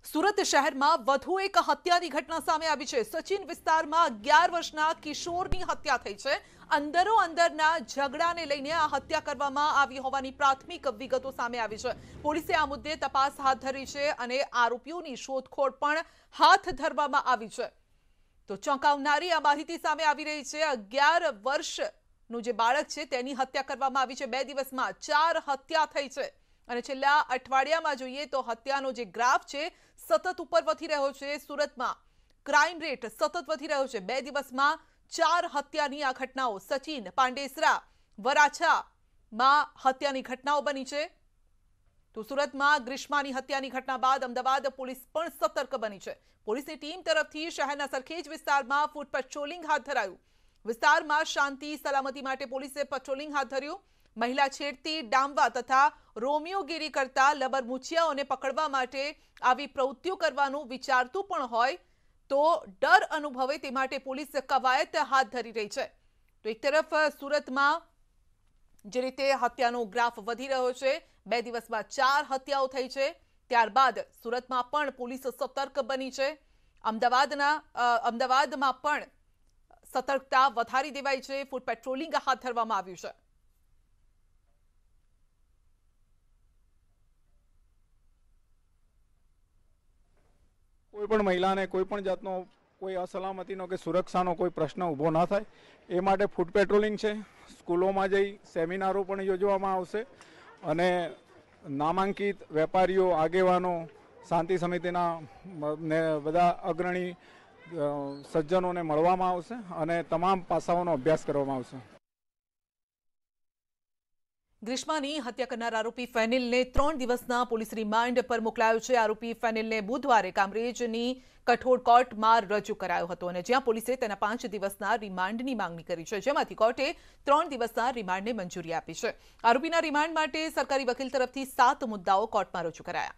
સુરત શહેરમાં વધુ એક હત્યાની ઘટના સામે આવી છે। સચિન વિસ્તારમાં 11 વર્ષના કિશોરની હત્યા થઈ છે। અંદરો અંદરના ઝઘડાને લઈને આ હત્યા કરવામાં આવી હોવાની પ્રાથમિક વિગતો સામે આવી છે। પોલીસે આ મુદ્દે તપાસ હાથ ધરી છે અને આરોપીઓની શોધખોળ પણ હાથ ધરવામાં આવી છે। તો ચોંકાવનારી આ માહિતી સામે આવી રહી છે। 11 વર્ષનું જે બાળક છે તેની હત્યા કરવામાં આવી છે। 2 દિવસમાં 4 હત્યા થઈ છે અને છેલ્લા અઠવાડિયામાં જોઈએ તો હત્યાનો જે ગ્રાફ છે સતત ઉપર વધી રહ્યો છે। સુરતમાં ક્રાઇમ રેટ સતત વધી રહ્યો છે। 2 દિવસમાં 4 હત્યાની આ ઘટનાઓ સચિન, પાંડેસરા, વરાછામાં હત્યાની ઘટનાઓ બની છે। તો સુરતમાં ગ્રીષ્માની હત્યાની ઘટના બાદ અમદાવાદ પોલીસ પણ સતર્ક બની છે। પોલીસની ટીમ તરફથી શહેરના સરખેજ વિસ્તારમાં ફૂટ પેટ્રોલિંગ હાથ ધરાયું। વિસ્તારમાં શાંતિ સલામતી માટે પોલીસે પેટ્રોલિંગ હાથ ધર્યું। મહિલા છેડતી, ડામવા તથા રોમિયોગીરી કરતા લબરમુચિયાઓને પકડવા માટે આવી પ્રવૃત્તિઓ કરવાનું વિચારતું પણ હોય તો ડર અનુભવે તે માટે પોલીસ કવાયત હાથ ધરી રહી છે। તો એક તરફ સુરતમાં જે રીતે હત્યાનો ગ્રાફ વધી રહ્યો છે, 2 દિવસમાં 4 હત્યાઓ થઈ છે, ત્યારબાદ સુરતમાં પણ પોલીસ સતર્ક બની છે। અમદાવાદમાં પણ સતર્કતા વધારી દેવાઈ છે। ફૂટ પેટ્રોલિંગ હાથ ધરવામાં આવ્યું છે। કોઈ પણ મહિલાને કોઈ પણ જાતનો કોઈ અસલામતીનો કે સુરક્ષાનો કોઈ પ્રશ્ન ઊભો ના થાય એ માટે ફૂટ પેટ્રોલિંગ છે। સ્કૂલોમાં જઈ સેમિનારો પણ યોજવામાં આવશે અને નામાંકિત વેપારીઓ, આગેવાનો, શાંતિ સમિતિના ને બધા અગ્રણી સજ્જનોને મળવામાં આવશે અને તમામ પાસાઓનો અભ્યાસ કરવામાં આવશે। ગ્રીષ્માની હત્યા કરનાર આરોપી ફેનિલને 3 દિવસના પોલીસ રિમાન્ડ પર મોકલાયો છે। આરોપી ફેનિલને બુધવારે કામરેજની કઠોળ કોર્ટમાં રજૂ કરાયો હતો અને જ્યાં પોલીસે તેના 5 દિવસના રિમાન્ડની માંગણી કરી છે, જેમાંથી કોર્ટે 3 દિવસના રિમાન્ડને મંજૂરી આપી છે। આરોપીના રિમાન્ડ માટે સરકારી વકીલ તરફથી 7 મુદ્દાઓ કોર્ટમાં રજૂ કરાયા।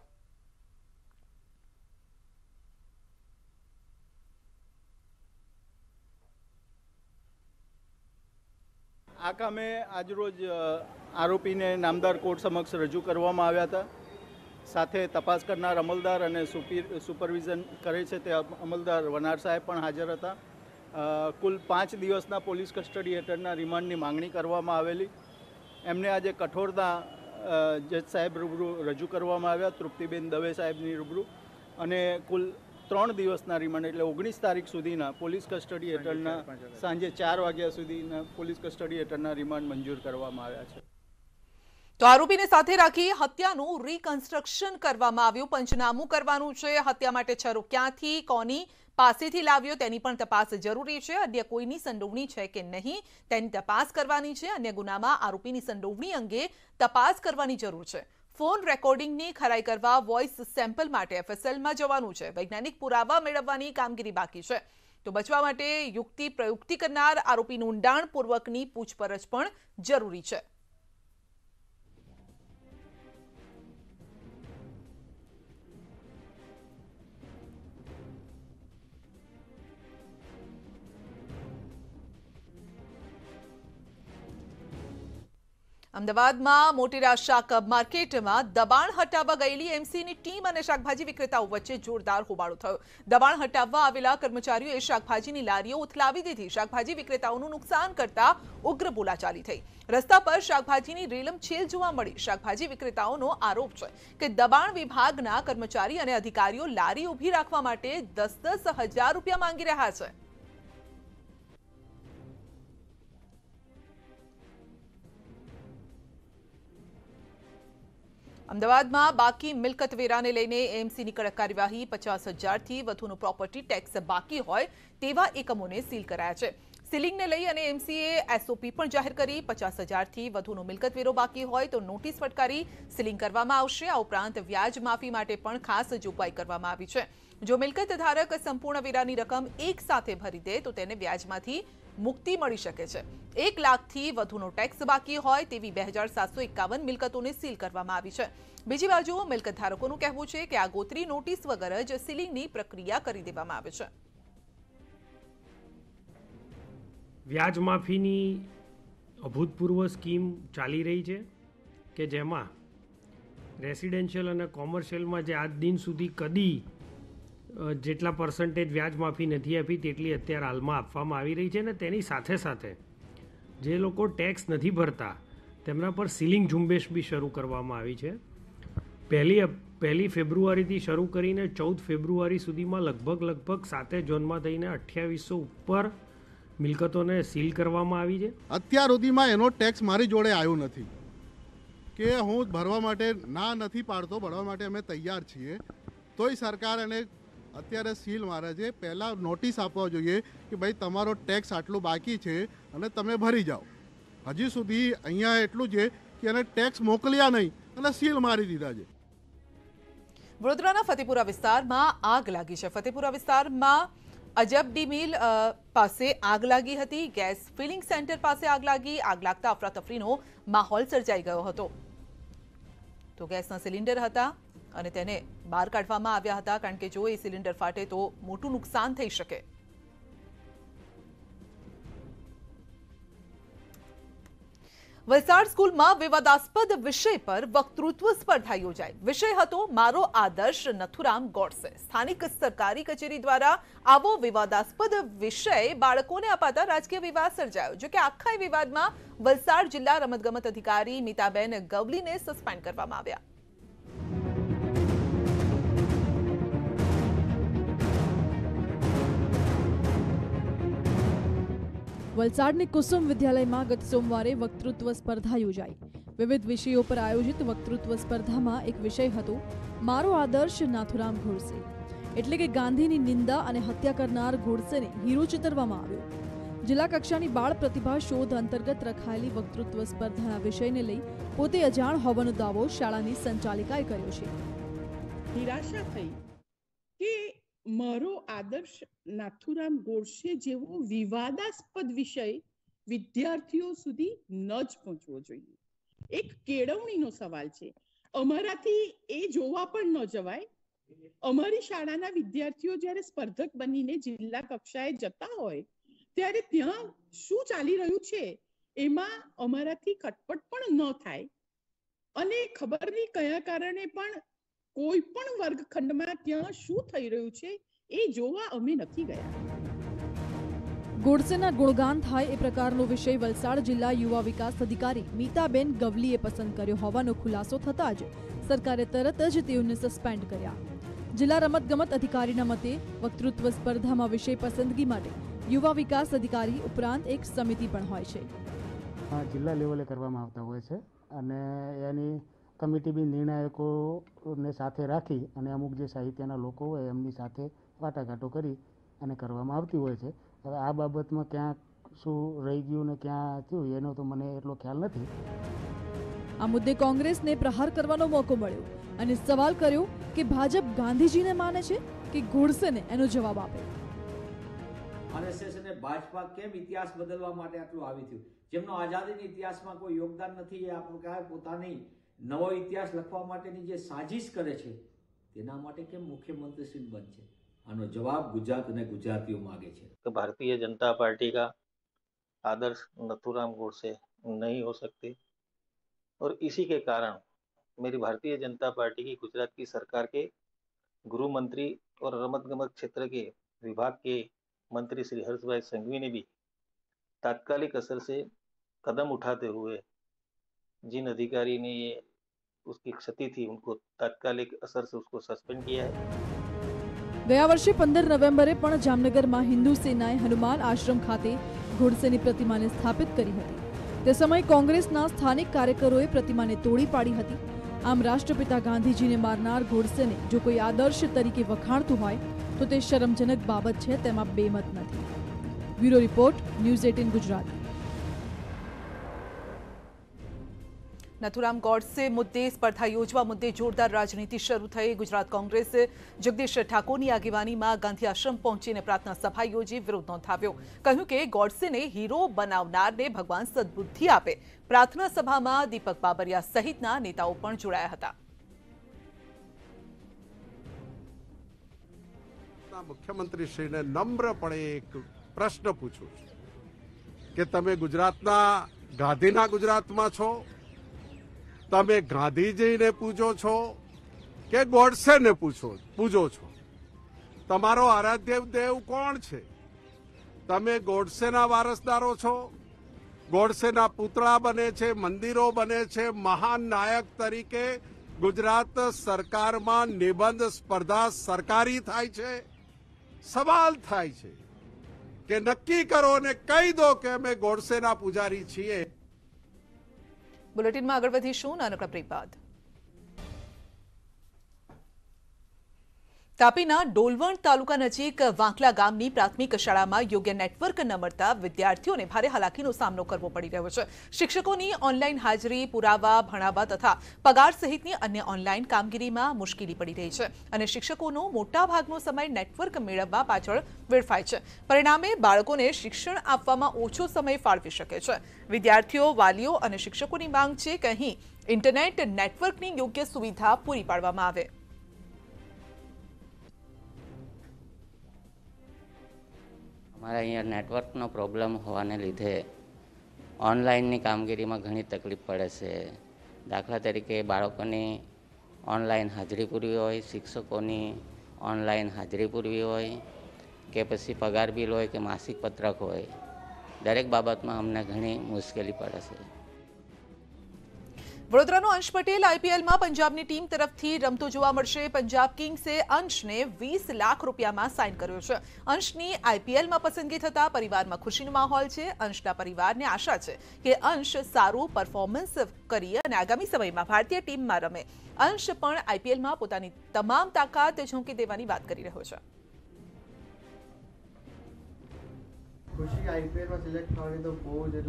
આ કામે આજરોજ આરોપીને નામદાર કોર્ટ સમક્ષ રજૂ કરવામાં આવ્યા હતા। સાથે તપાસ કરનાર અમલદાર અને સુપરવિઝન કરે છે તે અમલદાર વનાર સાહેબ પણ હાજર હતા। કુલ 5 દિવસના પોલીસ કસ્ટડી હેઠળના રિમાન્ડની માંગણી કરવામાં આવેલી। એમને આજે કઠોળના જજ સાહેબ રૂબરૂ રજૂ કરવામાં આવ્યા, તૃપ્તિબેન દવે સાહેબની રૂબરૂ, અને કુલ 3 દિવસના રિમાન્ડ એટલે 19 તારીખ સુધીના પોલીસ કસ્ટડી હેઠળના સાંજે 4 વાગ્યા સુધીના પોલીસ કસ્ટડી હેઠળના રિમાન્ડ મંજૂર કરવામાં આવ્યા છે। તો આરોપીને સાથે રાખી હત્યાનું રિકન્સ્ટ્રક્શન કરવામાં આવ્યું। પંચનામું કરવાનું છે। હત્યા માટે છરો ક્યાંથી, કોની પાસેથી લાવ્યો તેની પણ તપાસ જરૂરી છે। અન્ય કોઈની સંડોવણી છે કે નહીં તેની તપાસ કરવાની છે। અન્ય ગુનામાં આરોપીની સંડોવણી અંગે તપાસ કરવાની જરૂર છે। ફોન રેકોર્ડિંગની ખરાઈ કરવા વોઇસ સેમ્પલ માટે એફએસએલમાં જવાનું છે। વૈજ્ઞાનિક પુરાવા મેળવવાની કામગીરી બાકી છે। તો બચવા માટે યુક્તિ પ્રયુક્તિ કરનાર આરોપીનું ઊંડાણપૂર્વકની પૂછપરછ પણ જરૂરી છે। અમદાવાદમાં મોટેરા શાક માર્કેટમાં દબાણ હટાવવા ગયેલી એમસીની ટીમ અને શાકભાજી વિક્રેતાઓ વચ્ચે જોરદાર હોબાળો થયો। દબાણ હટાવવા આવેલા કર્મચારીઓએ શાકભાજીની લારીઓ ઉથલાવી દીધી। શાકભાજી વિક્રેતાઓનું નુકસાન કરતા ઉગ્ર બોલાચાલી થઈ। રસ્તા પર શાકભાજીની રેલમછેલ જોવા મળી। શાકભાજી વિક્રેતાઓનો આરોપ છે કે દબાણ વિભાગના કર્મચારી અને અધિકારીઓ લારી ઊભી રાખવા માટે 10-10 હજાર રૂપિયા માંગી રહ્યા છે। અમદાવાદમાં બાકી મિલકત વેરાને લઈને એએમસીની કડક કાર્યવાહી। 50,000થી વધુનો પ્રોપર્ટી ટેક્સ બાકી હોય તેવા એકમોને સીલ કરાયા છે। સીલિંગને લઈ અને એએમસીએ એસઓપી પણ જાહેર કરી। 50,000થી વધુનો મિલકત વેરો બાકી હોય તો નોટિસ ફટકારી સીલિંગ કરવામાં આવશે। આ ઉપરાંત વ્યાજ માફી માટે પણ ખાસ જોગવાઈ કરવામાં આવી છે। જો મિલકત ધારક સંપૂર્ણ વેરાની રકમ એક સાથે ભરી દે તો તેને વ્યાજમાંથી મુક્તિ મળી શકે છે। 1 લાખથી વધુનો ટેક્સ બાકી હોય તેવી 2,751 મિલકતોને સીલ કરવામાં આવી છે। બીજી બાજુ મિલકત ધારકોનું કહેવું છે કે આગોતરી નોટિસ વગર જ સીલિંગની પ્રક્રિયા કરી દેવામાં આવે છે। વ્યાજ માફીની અભૂતપૂર્વ સ્કીમ ચાલી રહી છે કે જેમાં રેસિડેન્શિયલ અને કોમર્શિયલમાં જે આજ દિન સુધી કદી જેટલા પર્સન્ટેજ વ્યાજ માફી નથી આપી તેટલી અત્યારે હાલમાં આપવામાં આવી રહી છે. અને તેની સાથે સાથે જે લોકો ટેક્સ નથી ભરતા તેમના પર સીલિંગ ઝુંબેશ બી શરૂ કરવામાં આવી છે. પહેલી ફેબ્રુઆરીથી શરૂ કરીને 14 ફેબ્રુઆરી સુધીમાં લગભગ 7 ઝોનમાં થઈને 2800 ઉપર મિલકતોને સીલ કરવામાં આવી છે. અત્યાર સુધીમાં એનો ટેક્સ મારી જોડે આવ્યો નથી કે હું ભરવા માટે ના નથી પાડતો, ભરવા માટે અમે તૈયાર છીએ, તોય સરકાર એને અત્યારે સીલ મારે છે. પહેલાં નોટિસ આપવા જોઈએ કે ભાઈ તમારો ટેક્સ આટલું બાકી છે અને તમે ભરી જાઓ. હજી સુધી અહીંયા એટલું છે કે એને ટેક્સ મોકલ્યા નહીં અને સીલ મારી દીધા છે. વડોદરાના ફતેપુરા વિસ્તારમાં આગ લાગી છે. ફતેપુરા વિસ્તારમાં અજબડી મિલ પાસે આગ લાગી હતી. ગેસ ફિલિંગ સેન્ટર પાસે આગ લાગી. આગ લાગતા અફરાતફરીનો માહોલ સર્જાઈ ગયો હતો. તો ગેસના સિલિન્ડર હતા અને તેને બહાર કાઢવામાં આવ્યા હતા, કારણ કે જો એ સિલિન્ડર ફાટે તો મોટું નુકસાન થઈ શકે. વલસાડ સ્કૂલમાં વિવાદાસ્પદ વિષય પર વક્તૃત્વ સ્પર્ધા યોજાઈ. વિષય હતો મારો આદર્શ નથુરામ ગોડસે. સ્થાનિક સરકારી કચેરી દ્વારા આવો વિવાદાસ્પદ વિષય બાળકોને અપાતા રાજકીય વિવાદ સર્જાયો. જો કે આખા વિવાદમાં વલસાડ જિલ્લા રમતગમત અધિકારી મીતાબેન ગવલીને સસ્પેન્ડ કરવામાં આવ્યા. વલસાડની કુસુમ વિદ્યાલયમાં ગત સોમવારે વક્તૃત્વ સ્પર્ધા યોજાઈ. વિવિધ વિષયો પર આયોજિત વક્તૃત્વ સ્પર્ધામાં એક વિષય હતો મારો આદર્શ નાથુરામ ગોડસે, એટલે કે ગાંધીની નિંદા અને હત્યા કરનાર ગોડસેને હીરો ચિતરવામાં આવ્યો. જિલ્લા કક્ષાની બાળ પ્રતિભા શોધ અંતર્ગત રખાયેલી વક્તૃત્વ સ્પર્ધાના વિષયને લઈ પોતે અજાણ હોવાનો દાવો શાળાની સંચાલિકાએ કર્યો છે. નિરાશા થઈ કે મારો આદર્શ નાથુરામ ગોડસે જેવો વિવાદાસ્પદ વિષય વિદ્યાર્થીઓ સુધી ન જ પહોંચવો જોઈએ. એક કેળવણીનો સવાલ છે. અમારાથી એ જોવા પણ ન જવાય. અમારી શાળાના વિદ્યાર્થીઓ જ્યારે સ્પર્ધક બનીને જિલ્લા કક્ષાએ જતા હોય ત્યારે ત્યાં શું ચાલી રહ્યું છે એમાં અમારાથી ખટપટ પણ ન થાય અને ખબર નહીં કયા કારણે પણ કોઈ પણ વર્ગખંડમાં ત્યાં શું થઈ રહ્યું છે એ જોવા અમે નથી ગયા. ગોડસેના ગુણગાન થાય એ પ્રકારનો વિષય વલસાડ જિલ્લા યુવા વિકાસ અધિકારી મીતાબેન ગવલીએ પસંદ કર્યો હોવાનો ખુલાસો થતાં જ સરકારે તરત જ તેઓને સસ્પેન્ડ કર્યા. જિલ્લા રમતગમત અધિકારીના મતે વક્તૃત્વ સ્પર્ધામાં વિષય પસંદગી માટે યુવા વિકાસ અધિકારી ઉપરાંત એક સમિતિ પણ હોય છે. જિલ્લા લેવલે કરવામાં આવતા હોય છે અને એની કમિટી બી નિર્ણાયકોને સાથે રાખી અને અમુક જે સાહિત્યના લોકો હોય એમની સાથે વાટાઘાટો કરી અને કરવામાં આવતી હોય છે. હવે આ બાબતમાં ક્યાં શું રહી ગયું ને ક્યાં થયું એનો તો મને એટલો ખ્યાલ નથી. આ મુદ્દે કોંગ્રેસને પ્રહાર કરવાનો મોકો મળ્યો અને સવાલ કર્યો કે ભાજપ ગાંધીજીને માને છે કે ગોડસેને એનો જવાબ આપે. આરએસએસ અને ભાજપા કેમ ઇતિહાસ બદલવા માટે આટલું આવી થયું? જેમનો આઝાદીના ઇતિહાસમાં કોઈ યોગદાન નથી, એ આપણે પોતાની નવો ઇતિહાસ લખવા માટેની જે સાજિશ કરે છે તેના માટે કેમ મુખ્यमंत्री श्री બનશે? આનો જવાબ ગુજરાત અને ગુજરાતીઓ માંગે છે. तो भारतीय जनता पार्टी का आदर्श नथुराम गोडसे नहीं हो सकते और इसी के कारण मेरी भारतीय जनता पार्टी की गुजरात की सरकार के गृह मंत्री और रमत गमत क्षेत्र के विभाग के मंत्री श्री हर्षभाई संघवी ने भी तात्कालिक असर से कदम उठाते हुए जिन अधिकारी ने ये उसकी क्षति थी उनको तात्कालिक असर से उसको सस्पेंड किया है. ગયા વર્ષે 15 નવેમ્બરે પણ જામનગરમાં હિન્દુ સેનાએ હનુમાન આશ્રમ ખાતે ગોડસેની પ્રતિમાને સ્થાપિત કરી હતી. તે સમયે કોંગ્રેસના સ્થાનિક કાર્યકરોએ પ્રતિમાને તોડી પાડી હતી. આમ રાષ્ટ્રપિતા ગાંધીજીને મારનાર ગોડસેને જો કોઈ આદર્શ તરીકે વખાણતું હોય તો તે શરમજનક બાબત છે, તેમાં બેમત નથી. Bureau report, news 18 Gujarati. Nathuram Godse મુદ્દે સ્પર્ધા યોજવા મુદ્દે જોરદાર રાજનીતિ શરૂ થઈ. ગુજરાત કોંગ્રેસ જગદીશ ઠાકોરની આગેવાનીમાં ગાંધી આશ્રમ પહોંચીને પ્રાર્થના સભા યોજી વિરોધ નોંધાવ્યો. કહ્યું કે ગોડસેને હીરો બનાવનારને ભગવાન સદબુદ્ધિ આપે. પ્રાર્થના સભામાં દીપક બાબરિયા સહિતના નેતાઓ પણ જોડાયા હતા. મુખ્યમંત્રી શ્રીને નમ્રપણે એક પ્રશ્ન પૂછું છું કે તમે ગુજરાતના ગાંધીના ગુજરાતમાં છો તમે ગાંધીજીને પૂજો છો કે ગોડસેને પૂજો છો? તમારો આરાધ્ય દેવ કોણ છે? તમે ગોડસેના વારસદારો છો? ગોડસેના પુતળા બને છે, મંદિરો બને છે. મહાન નાયક તરીકે ગુજરાત સરકારમાં નિબંધ સ્પર્ધા સરકારી થાય છે. સવાલ થાય છે કે નક્કી કરો અને કહી દો કે અમે ગોડસેના પૂજારી છીએ. બુલેટિનમાં આગળ વધીશું નાનકડા બ્રેક બાદ. તાપીના ડોલવણ તાલુકા નજીક વાંકલા ગામની પ્રાથમિક શાળામાં યોગ્ય નેટવર્ક ન મળતા વિદ્યાર્થીઓને ભારે હાલાકીનો સામનો કરવો પડી રહ્યો છે. શિક્ષકોની ઓનલાઈન હાજરી પુરાવા ભણાવવા તથા પગાર સહિતની અન્ય ઓનલાઈન કામગીરીમાં મુશ્કેલી પડી રહી છે અને શિક્ષકોનો મોટા ભાગનો સમય નેટવર્ક મેળવવા પાછળ વેડફાય છે. પરિણામે બાળકોને શિક્ષણ આપવામાં ઓછો સમય ફાળવી શકે છે. વિદ્યાર્થીઓ, વાલીઓ અને શિક્ષકોની માંગ છે કે અહીં ઇન્ટરનેટ નેટવર્કની યોગ્ય સુવિધા પૂરી પાડવામાં આવે. અમારા અહીંયા નેટવર્કનો પ્રોબ્લેમ હોવાને લીધે ઓનલાઈનની કામગીરીમાં ઘણી તકલીફ પડે છે. દાખલા તરીકે બાળકોની ઓનલાઈન હાજરી પૂરવી હોય, શિક્ષકોની ઓનલાઈન હાજરી પૂરવી હોય કે પછી પગાર બિલ હોય કે માસિક પત્રક હોય, દરેક બાબતમાં અમને ઘણી મુશ્કેલી પડે છે. વડોદરાનો અંશ પટેલ આઈપીએલમાં પંજાબની ટીમ તરફથી રમતો જોવા મળશે. પંજાબ કિંગ્સે અંશને 20 લાખ રૂપિયામાં સાઇન કર્યો છે. અંશની આઈપીએલમાં પસંદગી થતા પરિવારમાં ખુશીનો માહોલ છે. અંશના પરિવારને આશા છે કે અંશ સારું પરફોર્મન્સ કરી અને આગામી સમયમાં ભારતીય ટીમમાં રમે. અંશ પણ આઈપીએલમાં પોતાની તમામ તાકાત ઝોંકી દેવાની વાત કરી રહ્યો છે. ખુશી આઈપીએલમાં સિલેક્ટ થવાની તો બહુ જ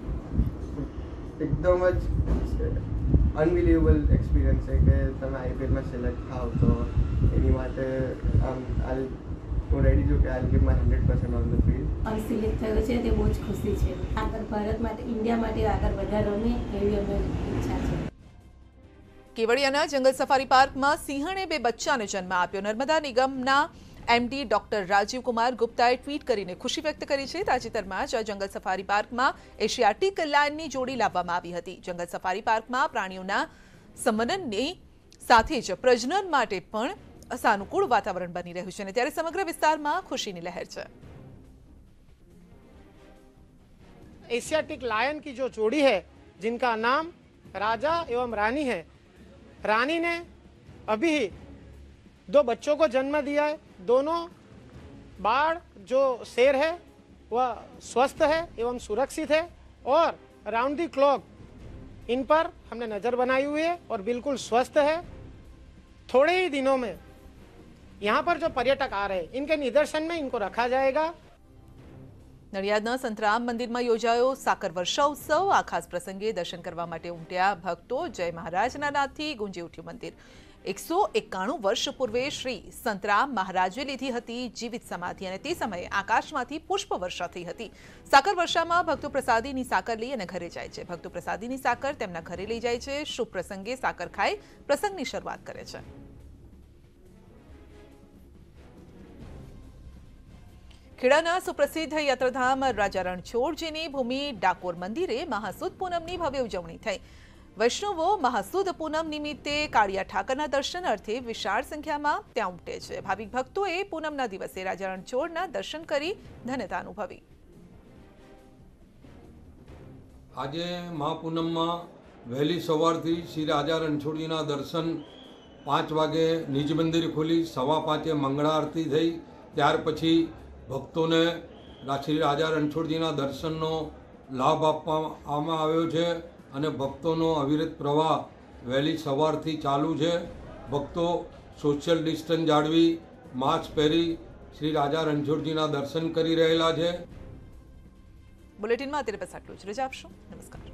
એકદમ જ અનબિલીવેબલ એક્સપિરિયન્સ છે કે તમે આઈપીએલમાં સિલેક્ટ થાવ તો એની માટે હું રેડી છું કે I give my 100% on the field. Select થયો છે તે બહુ જ ખુશી છે. આગળ ભારત માટે, ઇન્ડિયા માટે આગળ વધારે રમે એવી અમે ઈચ્છા છે. કેવડિયાના જંગલ સફારી પાર્કમાં સિંહણે 2 બચ્ચાને જન્મ આપ્યો. નર્મદા નિગમના એમડી ડોક્ટર રાજીવ કુમાર ગુપ્તાએ ટ્વીટ કરીને ખુશી વ્યક્ત કરી છે. તાજેતરમાં જ જંગલ સફારી પાર્કમાં એશિયાટિક લાયનની જોડી લાવવામાં આવી હતી. જંગલ સફારી પાર્કમાં પ્રાણીઓના સમન્વયની સાથે જ પ્રજનન માટે પણ સાનુકૂળ વાતાવરણ બની રહ્યું છે અને ત્યારે સમગ્ર વિસ્તારમાં ખુશીની લહેર છે. एशियाटिक लायन की जो जोड़ी है जिनका नाम राजा एवं रानी है, रानी ने अभी 2 बच्चों को जन्म दिया है. दोनों बाढ़ जो शेर है वह स्वस्थ है एवं सुरक्षित है और राउंड दी क्लॉक इन पर हमने नज़र बनाई हुई है और बिल्कुल स्वस्थ है. थोड़े ही दिनों में यहाँ पर जो पर्यटक आ रहे हैं इनके निदर्शन में इनको रखा जाएगा. નડિયાદના સંતરામ મંદિરમાં યોજાયો સાકર વર્ષોત્સવ. આ ખાસ પ્રસંગે દર્શન કરવા માટે ઉમટ્યા ભક્તો. જય મહારાજના નાદથી ગુંજી ઉઠ્યું મંદિર. 191 વર્ષ પૂર્વે શ્રી સંતરામ મહારાજે લીધી હતી જીવિત સમાધિ અને તે સમયે આકાશમાંથી પુષ્પ વર્ષા થઈ હતી. સાકર વર્ષામાં ભક્તો પ્રસાદીની સાકર લઈ અને ઘરે જાય છે. ભક્તો પ્રસાદીની સાકર તેમના ઘરે લઈ જાય છે. શુભ પ્રસંગે સાકર ખાઈ પ્રસંગની શરૂઆત કરે છે. ખેડાના સુપ્રસિદ્ધ યાત્રાધામ રાજા રણછોડજીની ભૂમિ ડાકોર મંદિરે મહાસુદ પૂનમની ભવ્ય ઉજવણી થઈ. વૈષ્ણવો મહાસુદ પૂનમ નિમિત્તે કાળિયા ઠાકરના દર્શન અર્થે વિશાળ સંખ્યામાં ત્યાં ઉમટે છે. ભાવિક ભક્તોએ પૂનમના દિવસે રાજા રણછોડના દર્શન કરી ધન્યતા અનુભવી. આજે મહાપૂનમમાં વહેલી સવારથી શ્રી રાજા રણછોડજીના દર્શન 5 વાગે નિજ મંદિર ખોલી 5:15 મંગળા આરતી થઈ. ત્યાર પછી ભક્તોને શ્રી રાજા રણછોડજીના દર્શનનો લાભ આપવામાં આવ્યો છે અને ભક્તોનો અવિરત પ્રવાહ વહેલી સવારથી ચાલુ છે. ભક્તો સોશિયલ ડિસ્ટન્સ જાળવી માસ્ક પહેરી શ્રી રાજા રણછોડજીના દર્શન કરી રહેલા છે. બુલેટિનમાં અત્યારે બસ આટલું જ. રજા આપશો. નમસ્કાર.